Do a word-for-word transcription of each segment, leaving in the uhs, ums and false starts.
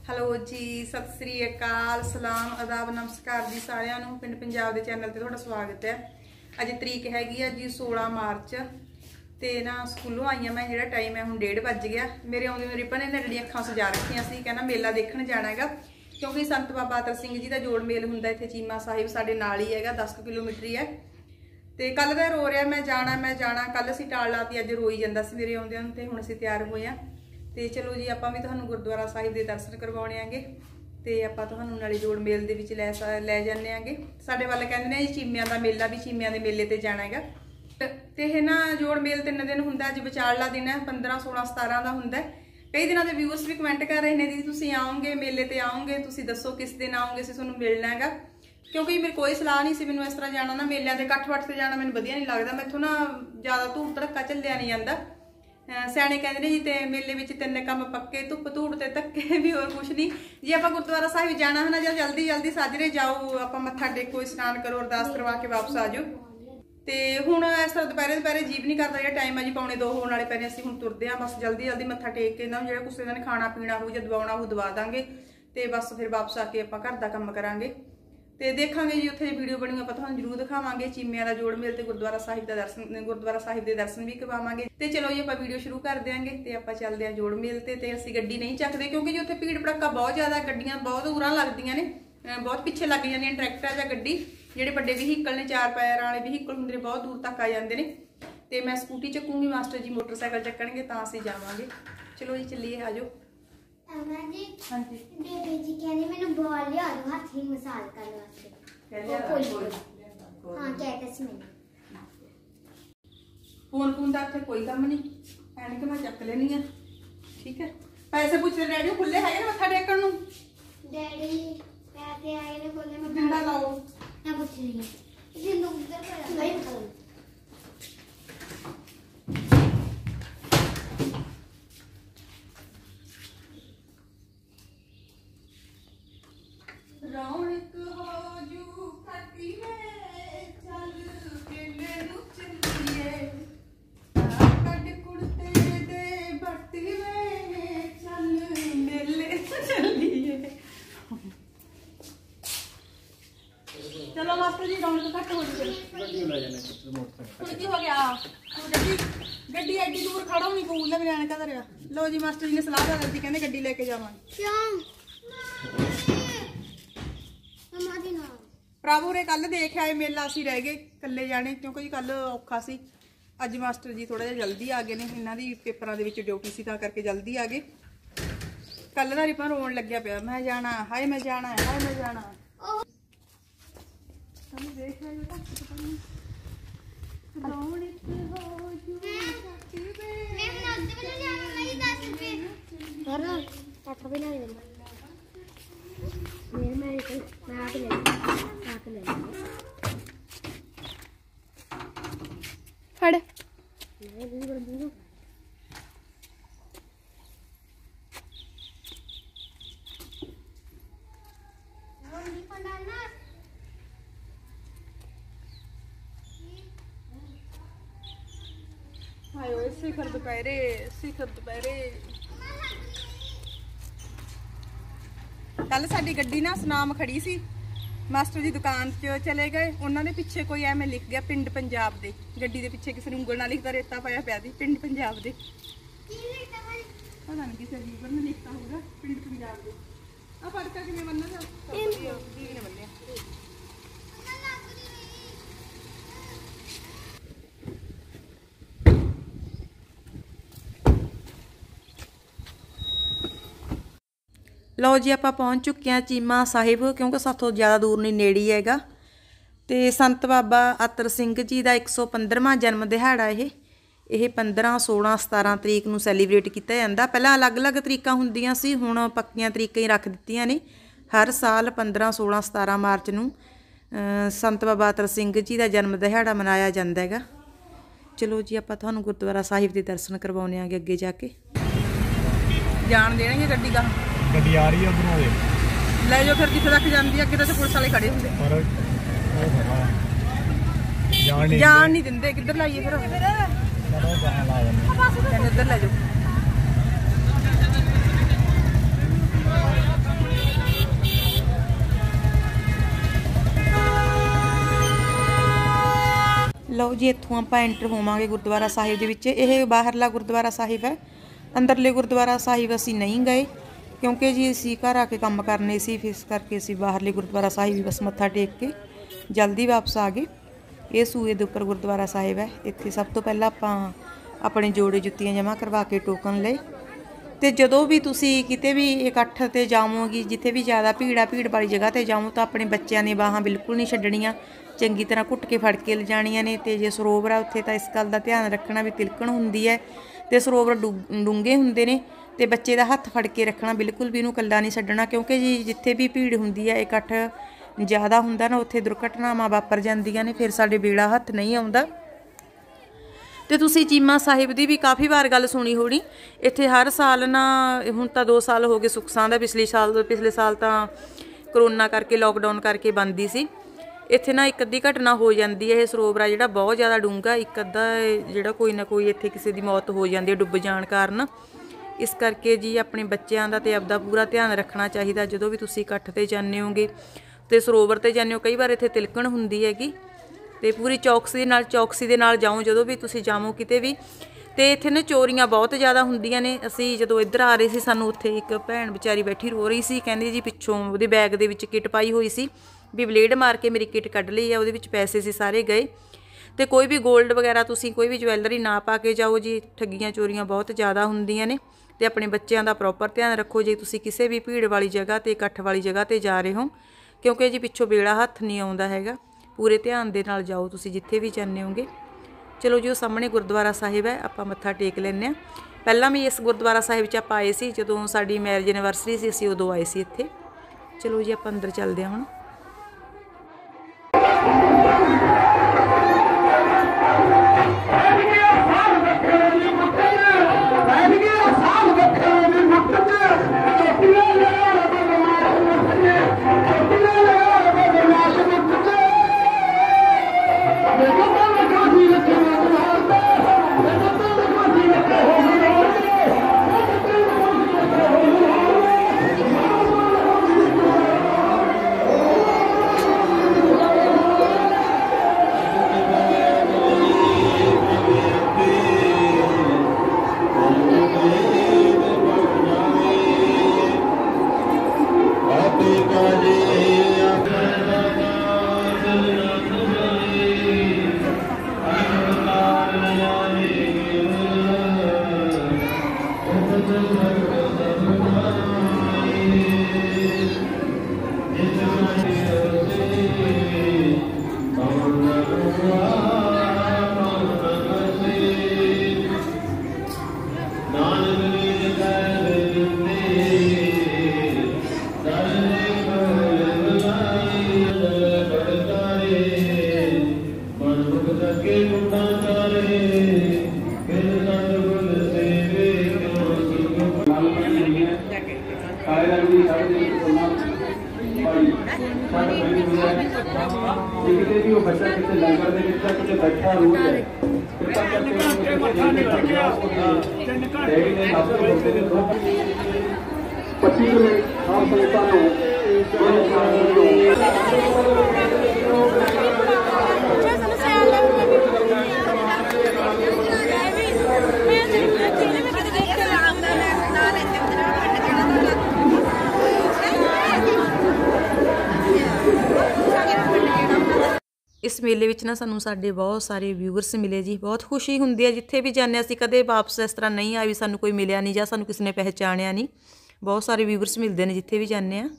Hello जी, सत श्री अकाल, सलाम, आदाब, नमस्कार जी सारिਆਂ ਨੂੰ। पिंड पंजाब के चैनल ਤੇ ਤੁਹਾਡਾ स्वागत है। ਅੱਜ तरीक हैगी है जी सोलह मार्च ਤੇ ना स्कूलों आई मैं, ਜਿਹੜਾ टाइम है ਹੁਣ डेढ़ बज गया। मेरे आउंदे मेरी रिपन ने ਜਿਹੜੀ ਅੱਖਾਂ सजा रखियां ਸੀ, कहना मेला देखण जाना हैगा क्योंकि संत बाबा अतर सिंह जी का जोड़ मेल हुंदा इत्थे चीमा साहिब साडे नाल ही हैगा, दस किलोमीटर ही है। ਤੇ ਕੱਲ ਦਾ ਰੋ ਰਿਹਾ मैं जाना मैं जाना, ਕੱਲ ਅਸੀਂ ਟਾਲ ਲਾਤੀ, ਅੱਜ ਰੋਈ ਜਾਂਦਾ ਸੀ ਮੇਰੇ ਆਉਂਦਿਆਂ ਨੂੰ। ਤੇ ਹੁਣ ਅਸੀਂ ਤਿਆਰ ਹੋਏ ਆ ਤੇ ਚਲੋ ਜੀ ਆਪਾਂ ਵੀ ਤੁਹਾਨੂੰ ਗੁਰਦੁਆਰਾ ਸਾਹਿਬ ਦੇ ਦਰਸ਼ਨ ਕਰਵਾਉਣੇ ਆਂਗੇ ਤੇ ਆਪਾਂ ਤੁਹਾਨੂੰ ਨਾਲੇ ਜੋੜ ਮੇਲ ਦੇ ਵਿੱਚ ਲੈ ਲੈ ਜਾਂਦੇ ਆਂਗੇ। ਸਾਡੇ ਵੱਲ ਕਹਿੰਦੇ ਨੇ ਜੀ ਚੀਮਿਆਂ ਦਾ ਮੇਲਾ, ਵੀ ਚੀਮਿਆਂ ਦੇ ਮੇਲੇ ਤੇ ਜਾਣਾ ਹੈਗਾ। ਤੇ ਇਹ ਨਾ ਜੋੜ ਮੇਲ ਤਿੰਨ ਦਿਨ ਹੁੰਦਾ, ਅੱਜ ਵਿਚਾਰਲਾ ਦਿਨ ਹੈ पंद्रह सोलह सतारह ਦਾ ਹੁੰਦਾ। ਕਈ ਦਿਨਾਂ ਦੇ ਵਿਊਅਰਸ ਵੀ ਕਮੈਂਟ ਕਰ ਰਹੇ ਨੇ ਦੀਦੀ ਤੁਸੀਂ ਆਓਗੇ ਮੇਲੇ ਤੇ ਆਓਗੇ, ਤੁਸੀਂ ਦੱਸੋ ਕਿਸ ਦਿਨ ਆਓਗੇ, ਅਸੀਂ ਤੁਹਾਨੂੰ ਮਿਲਣਾ ਹੈਗਾ। ਕਿਉਂਕਿ ਮੇਰੇ ਕੋਈ ਸਲਾਹ ਨਹੀਂ ਸੀ ਮੈਨੂੰ ਇਸ ਤਰ੍ਹਾਂ ਜਾਣਾ ਨਾ, ਮੇਲਿਆਂ ਦੇ ਇਕੱਠ ਵੱਟ ਤੇ ਜਾਣਾ ਮੈਨੂੰ ਵਧੀਆ ਨਹੀਂ ਲੱਗਦਾ। ਮੈਥੋਂ ਨਾ ਜ਼ਿਆਦਾ ਧੂੜ ਧੜਕਾ ਝੱਲਿਆ ਨਹੀਂ ਜਾਂਦਾ। ਸਿਆਣੇ ਕਹਿੰਦੇ ਨੇ ਜੀ ਤੇ ਮੇਲੇ ਵਿੱਚ ਤਿੰਨ ਕੰਮ ਪੱਕੇ, ਧੁੱਪ ਧੂੜ ਤੇ ਧੱਕੇ, ਵੀ ਹੋਰ ਕੁਛ ਨਹੀਂ। ਜੇ ਆਪਾਂ ਗੁਰਦੁਆਰਾ ਸਾਹਿਬ ਜਾਣਾ ਹੈ ਨਾ, ਜਾਂ ਜਲਦੀ ਜਲਦੀ ਸਾਜਰੇ ਜਾਓ, ਆਪਾਂ ਮੱਥਾ ਟੇਕੋ, ਇਸ਼ਨਾਨ ਕਰੋ, ਅਰਦਾਸ ਕਰਵਾ ਕੇ ਵਾਪਸ ਆ ਜਾਓ। ਤੇ ਹੁਣ ਇਸ ਤਰ੍ਹਾਂ ਦੁਪਹਿਰੇ ਦੁਪਹਿਰੇ ਜੀਵ ਨਹੀਂ ਕਰਦਾ, ਜਿਹੜਾ ਟਾਈਮ ਹੈ ਜੀ ਪੌਣੇ ਦੋ ਹੋਣ ਵਾਲੇ ਪੈਣੇ, ਅਸੀਂ ਹੁਣ ਤੁਰਦੇ ਹਾਂ। ਬਸ ਜਲਦੀ ਜਲਦੀ ਮੱਥਾ ਟੇਕ ਕੇ ਨਾ ਜਿਹੜਾ ਕੁਛ ਇਹਨਾਂ ਨੇ ਖਾਣਾ ਪੀਣਾ ਹੋ ਜਾਂ ਦਵਾਉਣਾ ਉਹ ਦਵਾ ਦਾਂਗੇ ਤੇ ਬਸ ਫਿਰ ਵਾਪਸ ਆ ਕੇ ਆਪਾਂ ਘਰ ਦਾ ਕੰਮ ਕਰਾਂਗੇ ਤੇ ਦੇਖਾਂਗੇ ਜੀ। ਉੱਥੇ ਵੀਡੀਓ ਬਣੀ ਆਪਾਂ ਤੁਹਾਨੂੰ ਜ਼ਰੂਰ ਦਿਖਾਵਾਂਗੇ ਚੀਮਿਆਂ ਦਾ ਜੋੜ ਮੇਲ ਤੇ ਗੁਰਦੁਆਰਾ ਸਾਹਿਬ ਦਾ ਦਰਸ਼ਨ, ਗੁਰਦੁਆਰਾ ਸਾਹਿਬ ਦੇ ਦਰਸ਼ਨ ਵੀ ਕਰਵਾਵਾਂਗੇ। ਤੇ ਚਲੋ ਜੀ ਆਪਾਂ ਵੀਡੀਓ ਸ਼ੁਰੂ ਕਰ ਦਿਆਂਗੇ ਤੇ ਆਪਾਂ ਚੱਲਦੇ ਆਂ ਜੋੜ ਮੇਲ ਤੇ। ਤੇ ਅਸੀਂ ਗੱਡੀ ਨਹੀਂ ਚੱਕਦੇ ਕਿਉਂਕਿ ਜੀ ਉੱਥੇ ਭੀੜ ਭੜੱਕਾ ਬਹੁਤ ਜ਼ਿਆਦਾ, ਗੱਡੀਆਂ ਬਹੁਤ ਦੂਰਾਂ ਲੱਗਦੀਆਂ ਨੇ, ਬਹੁਤ ਪਿੱਛੇ ਲੱਗ ਜਾਂਦੀਆਂ ਟਰੈਕਟਰ ਜਾਂ ਗੱਡੀ। ਜਿਹੜੇ ਵੱਡੇ ਵਹੀਕਲ ਨੇ, ਚਾਰ ਪੈਰਾਂ ਵਾਲੇ ਵਹੀਕਲ ਹੁੰਦੇ ਨੇ, ਬਹੁਤ ਦੂਰ ਤੱਕ ਆ ਜਾਂਦੇ ਨੇ। ਤੇ ਮੈਂ ਸਕੂਟੀ ਚੱਕੂੰਗੀ, ਮਾਸਟਰ ਜੀ ਮੋਟਰਸਾਈਕਲ ਚੱਕਣਗੇ, ਤਾਂ ਅਸੀਂ ਜਾਵਾਂਗੇ। ਚਲੋ ਜੀ ਚੱਲੀਏ, ਆਜੋ। अम्मा जी, हाँ जी, बेबी जी कहने मैंने बॉल लिया दो हाथ ही मसाज करने वास्ते। हां कहते सी मैंने फोन फोन दा कोई काम नहीं है कि मैं चक लेनी है। ठीक है, पैसे पूछते डैडी खुले है ना मत्था टेकण नु? डैडी पैसे आए ने बोले मैं डंडा लाओ ना पूछ रही है इसे लोग उधर पर नहीं करो। रौनक हो जू खटी में चल मेले नु चलिए, कट कुड़ते दे बट्टी में चल मेले चलिए। चलो मास्टर जी रौनक घट हो गई, की हो गया गड्डी गड्डी एडी दूर खड़ा नहीं पऊ ले मेरे का धरिया। लो जी मास्टर जी ने सलाह कर दी, कहंदे गड्डी लेके जावांगे। क्यों प्रभु रे कल देख आए मेला, असी रह गए कल्ले जाने क्योंकि कल औखा सी। अज मास्टर जी थोड़ा जिहा जल्दी आ गए ने, इन्हां दी पेपरां दे विच ड्यूटी सी, तां करके जल्दी आ गए। कल दा रिपन रोण लग्या पिया, मैं जाना हाय मैं जाना हाय मैं जाना। देख आए बेटा रौनक हो जू मैं नाश्ते में जाना, नहीं दस रुपए कर आठ रुपए ले ले मेरे मैं मैं आके ले आके ले फड़ मैं भी कर दूंगा। और नहीं पंडालना हाय ओए शिखर दोपहरे शिखर दोपहरे। कल साडी गड्डी ना सुनाम खड़ी सी, मास्टर जी दुकान च चले गए, उन्होंने पिछे कोई एवं लिख गया पिंड पंजाब दे। गड्डी दे पिछे किसी ने उंगल नाल लिखता रेता पाया पिया दी पिंड पंजाब दे, पता नहीं किसी यूबर ने लिखता होगा पिंड पंजाब दे। आ फड़का किवें बनना था दीदी ने बन्निया। लो जी आप पहुँच चुके हैं चीमा साहिब, क्योंकि साथों ज़्यादा दूर नहीं, नेड़ी हैगा। तो संत बाबा अतर सिंह जी का एक सौ पंद्रहवां जन्म दिहाड़ा ये ये पंद्रह सोलह सतारह तरीक नूं सैलीब्रेट किया जाता। पहला अलग अलग तरीकां हुंदियां सी, हुण पक्कियां तरीकां ही रख दित्तियां ने। हर साल पंद्रह सोलह सतारह मार्च नूं संत बाबा अतर सिंह जी का जन्म दिहाड़ा मनाया जाता हैगा। चलो जी आप तुहानूं गुरुद्वारा साहिब के दर्शन करवाउने आगे अगे जाके। जान देणगे गड्डी का गड्डी आ रही है उधरों दे ले जाओ फिर जिथे तक जाती है। अगे तो पुलिस वाले खड़े होंगे, जान नहीं देंगे। किधर लाइए फिर उधर ले जाओ। ਆਓ ਜੀ ਇੱਥੋਂ ਆਪਾਂ ਐਂਟਰ ਹੋਵਾਂਗੇ ਗੁਰਦੁਆਰਾ ਸਾਹਿਬ ਦੇ ਵਿੱਚ। ਇਹ ਬਾਹਰਲਾ ਗੁਰਦੁਆਰਾ ਸਾਹਿਬ ਹੈ। ਅੰਦਰਲੇ ਗੁਰਦੁਆਰਾ ਸਾਹਿਬ ਅਸੀਂ ਨਹੀਂ ਗਏ ਕਿਉਂਕਿ ਜੀ ਅਸੀਂ ਘਰ ਆ ਕੇ ਕੰਮ ਕਰਨੇ ਸੀ, ਫਿਰ ਇਸ ਕਰਕੇ ਅਸੀਂ ਬਾਹਰਲੇ ਗੁਰਦੁਆਰਾ ਸਾਹਿਬ ਹੀ ਬਸ ਮੱਥਾ ਟੇਕ ਕੇ ਜਲਦੀ ਵਾਪਸ ਆ ਗਏ। ਇਹ ਸੂਏ ਦੇ ਉੱਪਰ ਗੁਰਦੁਆਰਾ ਸਾਹਿਬ ਹੈ। ਇੱਥੇ ਸਭ ਤੋਂ ਪਹਿਲਾਂ ਆਪਾਂ ਆਪਣੇ ਜੋੜੇ ਜੁੱਤੀਆਂ ਜਮ੍ਹਾਂ ਕਰਵਾ ਕੇ ਟੋਕਨ ਲਏ। ਤੇ ਜਦੋਂ ਵੀ ਤੁਸੀਂ ਕਿਤੇ ਵੀ ਇਕੱਠ ਤੇ ਜਾਵੋਗੇ, ਜਿੱਥੇ ਵੀ ਜ਼ਿਆਦਾ ਭੀੜ ਆ, ਭੀੜ ਵਾਲੀ ਜਗ੍ਹਾ ਤੇ ਜਾਵੋ ਤਾਂ ਆਪਣੇ ਬੱਚਿਆਂ ਦੀਆਂ ਬਾਹਾਂ ਬਿਲਕੁਲ ਨਹੀਂ ਛੱਡਣੀਆਂ, ਚੰਗੀ ਤਰ੍ਹਾਂ ਘੁੱਟ ਕੇ ਫੜ ਕੇ ਲਿਜਾਣੀਆਂ ਨੇ। ਤੇ ਜੇ ਸਰੋਵਰ ਆ ਉੱਥੇ ਤਾਂ ਇਸ ਗੱਲ ਦਾ ਧਿਆਨ ਰੱਖਣਾ ਵੀ ਤਿਲਕਣ ਹੁੰਦੀ ਹੈ ਤੇ ਸਰੋਵਰ ਡੂੰਘੇ ਹੁੰਦੇ ਨੇ ਤੇ ਬੱਚੇ ਦਾ ਹੱਥ ਫੜ ਕੇ ਰੱਖਣਾ, ਬਿਲਕੁਲ ਵੀ ਇਹਨੂੰ ਇਕੱਲਾ ਨਹੀਂ ਛੱਡਣਾ ਕਿਉਂਕਿ ਜੀ ਜਿੱਥੇ ਵੀ ਭੀੜ ਹੁੰਦੀ ਹੈ, ਇਕੱਠ ਜ਼ਿਆਦਾ ਹੁੰਦਾ ਨਾ, ਉੱਥੇ ਦੁਰਘਟਨਾਵਾਂ ਵਾਪਰ ਜਾਂਦੀਆਂ ਨੇ, ਫਿਰ ਸਾਡੇ ਬੇੜਾ ਹੱਥ ਨਹੀਂ ਆਉਂਦਾ। ਤੇ ਤੁਸੀਂ ਚੀਮਾ ਸਾਹਿਬ ਦੀ ਵੀ ਕਾਫੀ ਵਾਰ ਗੱਲ ਸੁਣੀ ਹੋਣੀ। ਇੱਥੇ ਹਰ ਸਾਲ ਨਾ, ਹੁਣ ਤਾਂ ਦੋ ਸਾਲ ਹੋ ਗਏ ਸੁੱਖਸਾਂ ਦਾ, ਪਿਛਲੇ ਸਾਲ ਪਿਛਲੇ ਸਾਲ ਤਾਂ ਕਰੋਨਾ ਕਰਕੇ ਲੋਕਡਾਊਨ ਕਰਕੇ ਬੰਦ ਹੀ ਸੀ। ਇੱਥੇ ਨਾ ਇੱਕ ਅੱਧੀ ਘਟਨਾ ਹੋ ਜਾਂਦੀ ਹੈ। ਇਹ ਸਰੋਵਰ ਆ ਜਿਹੜਾ ਬਹੁਤ ਜ਼ਿਆਦਾ ਡੂੰਘਾ, ਇੱਕ ਅੱਧਾ ਜਿਹੜਾ ਕੋਈ ਨਾ ਕੋਈ ਇੱਥੇ ਕਿਸੇ ਦੀ ਮੌਤ ਹੋ ਜਾਂਦੀ ਹੈ ਡੁੱਬ ਜਾਣ ਕਾਰਨ। ਇਸ ਕਰਕੇ ਜੀ ਆਪਣੇ ਬੱਚਿਆਂ ਦਾ ਤੇ ਆਪਦਾ ਪੂਰਾ ਧਿਆਨ ਰੱਖਣਾ ਚਾਹੀਦਾ ਜਦੋਂ ਵੀ ਤੁਸੀਂ ਇਕੱਠ ਤੇ ਜਾਂਦੇ ਹੋਗੇ ਤੇ ਸਰੋਵਰ ਤੇ ਜਾਂਦੇ ਹੋ। ਕਈ ਵਾਰ ਇੱਥੇ ਤਿਲਕਣ ਹੁੰਦੀ ਹੈਗੀ ਤੇ ਪੂਰੀ ਚੌਕਸੀ ਦੇ ਨਾਲ ਚੌਕਸੀ ਦੇ ਨਾਲ ਜਾਓ ਜਦੋਂ ਵੀ ਤੁਸੀਂ ਜਾਵੋ ਕਿਤੇ ਵੀ। ਤੇ ਇੱਥੇ ਨਾ ਚੋਰੀਆਂ ਬਹੁਤ ਜ਼ਿਆਦਾ ਹੁੰਦੀਆਂ ਨੇ। ਅਸੀਂ ਜਦੋਂ ਇੱਧਰ ਆ ਰਹੇ ਸੀ, ਸਾਨੂੰ ਉੱਥੇ ਇੱਕ ਭੈਣ ਵਿਚਾਰੀ ਬੈਠੀ ਰੋ ਰਹੀ ਸੀ, ਕਹਿੰਦੀ ਜੀ ਪਿੱਛੋਂ ਉਹਦੇ ਬੈਗ ਦੇ ਵਿੱਚ ਕਿੱਟ ਪਾਈ ਹੋਈ ਸੀ, ਵੀ ਬਲੇਡ ਮਾਰ ਕੇ ਮੇਰੀ ਕਿੱਟ ਕੱਢ ਲਈ ਆ, ਉਹਦੇ ਵਿੱਚ ਪੈਸੇ ਸੀ ਸਾਰੇ ਗਏ। ਤੇ ਕੋਈ ਵੀ ਗੋਲਡ ਵਗੈਰਾ ਤੁਸੀਂ ਕੋਈ ਵੀ ਜਵੈਲਰੀ ਨਾ ਪਾ ਕੇ ਜਾਓ ਜੀ, ਠੱਗੀਆਂ ਚੋਰੀਆਂ ਬਹੁਤ ਜ਼ਿਆਦਾ ਹੁੰਦੀਆਂ ਨੇ। ਤੇ ਆਪਣੇ ਬੱਚਿਆਂ ਦਾ ਪ੍ਰੋਪਰ ਧਿਆਨ ਰੱਖੋ ਜੇ ਤੁਸੀਂ ਕਿਸੇ ਵੀ ਭੀੜ ਵਾਲੀ ਜਗ੍ਹਾ ਤੇ ਇਕੱਠ ਵਾਲੀ ਜਗ੍ਹਾ ਤੇ ਜਾ ਰਹੇ ਹੋ, ਕਿਉਂਕਿ ਜੀ ਪਿੱਛੋਂ ਬੇੜਾ ਹੱਥ ਨਹੀਂ ਆਉਂਦਾ ਹੈਗਾ। ਪੂਰੇ ਧਿਆਨ ਦੇ ਨਾਲ ਜਾਓ ਤੁਸੀਂ ਜਿੱਥੇ ਵੀ ਜਾਂਦੇ ਹੋਗੇ। ਚਲੋ ਜੀ ਉਹ ਸਾਹਮਣੇ ਗੁਰਦੁਆਰਾ ਸਾਹਿਬ ਹੈ, ਆਪਾਂ ਮੱਥਾ ਟੇਕ ਲੈਂਦੇ ਹਾਂ। ਪਹਿਲਾਂ ਵੀ ਇਸ ਗੁਰਦੁਆਰਾ ਸਾਹਿਬ 'ਚ ਆਪਾਂ ਆਏ ਸੀ, ਜਦੋਂ ਸਾਡੀ ਮੈਰਿਜ ਐਨੀਵਰਸਰੀ ਸੀ, ਅਸੀਂ ਉਦੋਂ ਆਏ ਸੀ ਇੱਥੇ। ਚਲੋ ਜੀ ਆਪਾਂ ਅੰਦਰ ਚੱਲਦੇ ਹਾਂ ਹੁਣ। कितने भी वो बच्चा कितने लंगर में कितना कितने बैठा रूल है पच्चीस मिनट हम संस्थानों इस मेले विच ना सानू साडे बहुत सारे व्यूअर्स मिले जी। बहुत खुशी हुंदी है जिथे भी जाने असीं कदे वापस इस तरह नहीं आई भी सानू कोई मिलिया नहीं जां सानू किसी ने पहचानिया नहीं। बहुत सारे व्यूअर्स मिलते हैं जिथे भी जाने आ।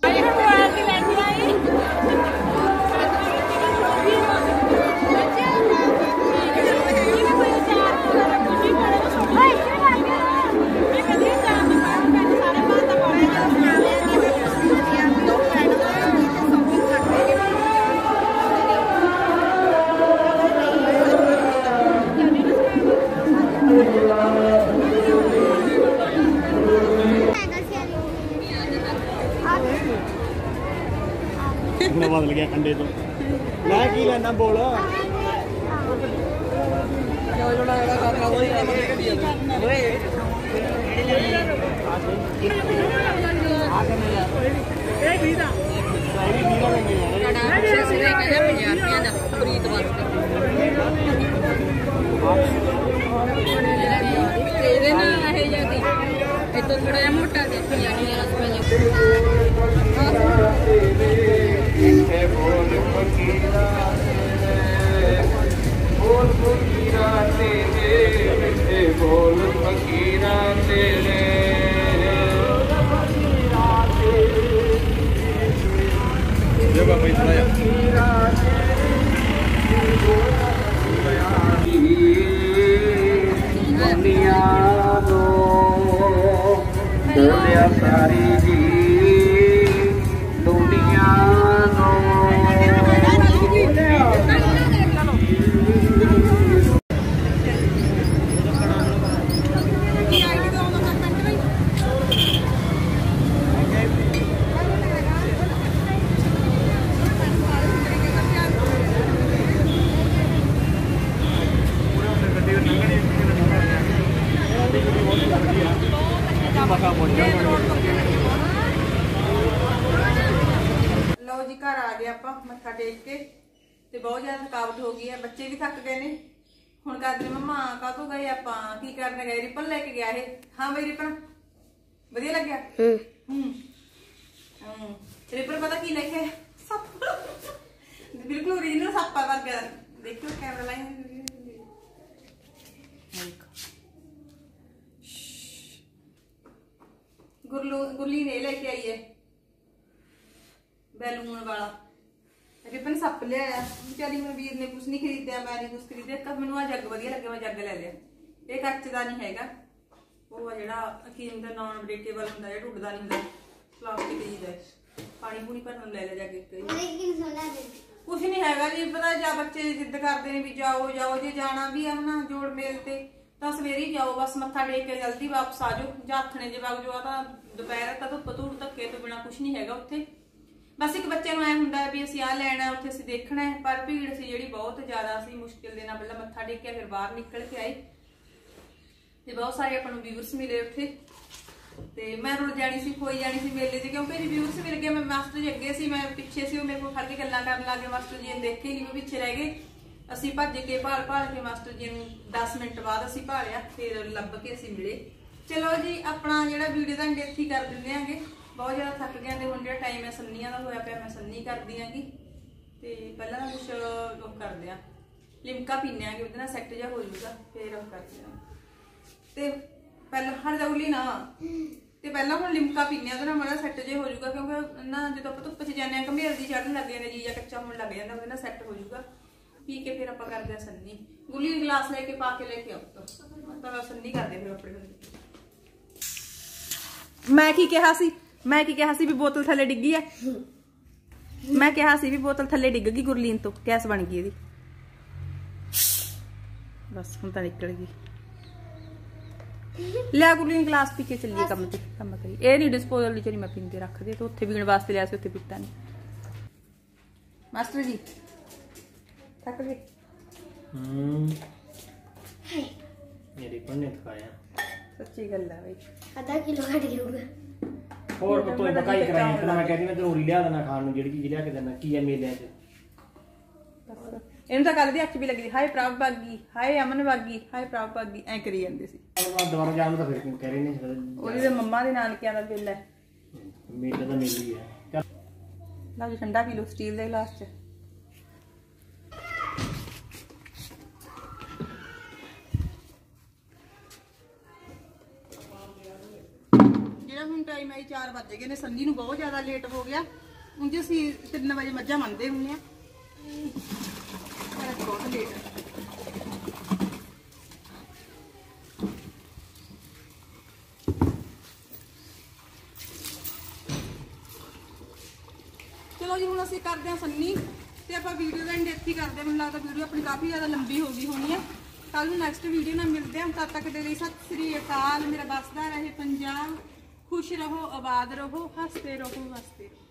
बदल गया कंडे तो मैं की लेना बोल ਇਹਦੇ ਨਾਲ ਇਹ ਜਿਹਾ ਇਹ ਤੋਂ ਥੋੜਾ ਜਿਹਾ ਮੋਟਾ ਦੇਖੀ ਜਾਣੀ ਹੈ ਰਸਮੇ ਇੱਥੇ ਬੋਲ ਫਕੀਰਾ ਬੋਲ ਫਕੀਰਾ ਤੇਰੇ ਇੱਥੇ ਬੋਲ ਫਕੀਰਾ ਤੇਰੇ ਜਗਾ ਭਾਈ ਥੋੜਾ ਦੁਨੀਆ ਨੂੰ ਬੋਲਿਆ ਸਾਰੀ ਜੀ ਦੁਨੀਆ ਲਓ ਜੀ ਘਰ ਆ ਗਏ ਆਪਾਂ ਮੱਥਾ ਟੇਕ ਕੇ ਤੇ ਬਹੁਤ ਜ਼ਿਆਦਾ ਥਕਾਵਟ ਹੋ ਗਈ ਹੈ। ਬੱਚੇ ਵੀ ਥੱਕ ਗਏ ਨੇ। ਹੁਣ ਕਰਦੇ ਮੰਮਾ ਕਾਹਤੋਂ ਗਏ ਆਪਾਂ ਕੀ ਕਰਨ ਗਏ? ਰਿਪਨ ਲੈ ਕੇ ਗਿਆ ਇਹ। ਹਾਂ ਬਈ ਰਿਪਨ ਵਧੀਆ ਲੱਗਿਆ? ਹੂੰ ਹੂੰ ਰਿਪਨ ਪਤਾ ਕੀ ਲੈ ਕੇ ਸੱਪ ਬਿਲਕੁਲ ਓਰੀਜਨਲ ਸੱਪ ਆ ਵਰਗਾ। ਦੇਖੋ ਕੈਮਰਾ ਲਾਈਨ ਗੁਰਲੂ ਗੁਰਲੀ ਨੇ ਲੈ ਕੇ ਆਈ ਹੈ बैलून वाला रिबन सप लिया बेचारी मनवीर ने कुछ नहीं खरीदा मैं नहीं कुछ खरीदे कब मैनू आ जग वधिया लगे मैं जग ले लिया। ये कच्च का नहीं हैगा वो जिहड़ा अकीम का नॉन ब्रेकेबल हुंदा है टुटदा नहीं हुंदा प्लास्टिक चीज है पानी पूनी भरन ले लिया जग कुछ नहीं हैगा जी। पता जा बच्चे जिद करते हैं भी जाओ जाओ जे जाना भी है ना जोड़ मेल ते तां सवेरे जाओ बस मत्था टेक के जल्दी वापस आ जाओ जां आथणे जे वग जाओ तां दोपहर तक धुप्प धूड़ धक्के तो बिना कुछ नहीं हैगा उत्थे। बस एक बच्चे ऐ हुंदा भी असीं आ लैणा उत्थे असीं देखना है पर भीड़ सी जिहड़ी बहुत ज़्यादा सी मुश्किल दे नाल पहलां मत्था टेकिया फिर बाहर निकल के आए ते बहुत सारे आपां नूं व्यूअर्स मिले उत्थे ते मैं रुल जानी सी खोई जानी सी मेले च क्योंकि व्यूअर्स मिल गए। मैं मास्टर जी अगे सी मैं पिछे सी मेरे को खड़ के गल्लां करन लग गए मास्टर जी ने देखे ही वो पिछे रह गए। असीं भज के भाल भाल के मास्टर जी नूं दस मिनट बाद असीं भालिया फिर लभ के असीं मिले। चलो जी अपना जिहड़ा वीडियो दा एंड इत्थे कर दिंदे आंगे बहुत ज़्यादा थक गए तो हम जो टाइम है संनिया का होया पिया मैं संनी कर दी हाँ तो पहला ना कुछ वो करते हैं लिमका पीने वो सैट जहा हो जाऊगा फिर वो करते हैं तो पहला हर जाऊली ना तो पहला हम लिमका पीने वो माड़ा सैट जो हो जाऊगा क्योंकि ना जो आप धुप्प च जाने घमेल की चढ़न लग जाए जीजा कच्चा होने लग जाता वो सैट हो जाऊगा पी के फिर आप करते हैं संनी गुली गिलास लेके पा के लेके आओ तो संनी करते फिर अपने मैं की कहा सी मैं की कहा सी भी बोतल थले डिग्गी है मैं कहा सी भी बोतल थले डिग गई गुरलीन तो गैस बन गई बस हम तो निकल गई लिया गुरलीन गिलास पी के चलिए कम ते कम करी ये नहीं डिस्पोजल च मैं पींदे रख दे तो उत्थे पीने वास्ते लिया सी उत्थे पीता नहीं। मास्टर जी थक गए? हम्म मेरी पन्ने खाया सच्ची गल है भाई आधा किलो घट गया और तो बकाई कराई इतना मैं कहती मैं जरूरी लिया देना खान नु जेड़ी चीज लिया के देना की है मेले च ਇਹਨੂੰ ਤਾਂ ਕੱਲ ਦੀ ਅੱਖ ਵੀ ਲੱਗੀ ਹਾਏ ਪ੍ਰਭ ਬਾਗੀ ਹਾਏ ਅਮਨ ਬਾਗੀ ਹਾਏ ਪ੍ਰਭ ਬਾਗੀ ਐ ਕਰੀ ਜਾਂਦੇ ਸੀ। ਦੁਬਾਰਾ ਜਾਣ ਦਾ ਫਿਰ ਕਹਿ ਰਹੇ ਨੇ ਉਹਦੀ ਤੇ ਮੰਮਾ ਦੇ ਨਾਨਕਿਆਂ ਦਾ ਬਿੱਲ ਹੈ ਮੇਲੇ ਤਾਂ ਮੇਲੇ ਹੀ ਹੈ। ਲਓ ਜੀ ਠੰਡਾ ਪੀ ਲਓ ਸਟੀਲ ਦੇ ਗਲਾਸ ਚ। ਜਿਹੜਾ ਹੁਣ ਟਾਈਮ ਆਈ ਚਾਰ ਵੱਜ ਗਏ ਨੇ ਸੰਨੀ ਨੂੰ ਬਹੁਤ ਜ਼ਿਆਦਾ ਲੇਟ ਹੋ ਗਿਆ ਉਂਝ ਅਸੀਂ ਤਿੰਨ ਵਜੇ ਮੱਝਾਂ ਮੰਨਦੇ ਹੁੰਦੇ ਆ बहुत लेट चलो जी हुण असीं करदे हां संनी ते आपां वीडियो दा एंड इत्थे करदे। मैनूं लगदा वीडियो अपनी काफ़ी ज़्यादा लंबी हो गई होनी है। कल नूं नैक्सट वीडियो नाल मिलदे हां तद तक दे लई सत श्री अकाल। मेरा बसदा रहे पंजाब खुश रहो आबाद रहो हसते रहो हसते रहो।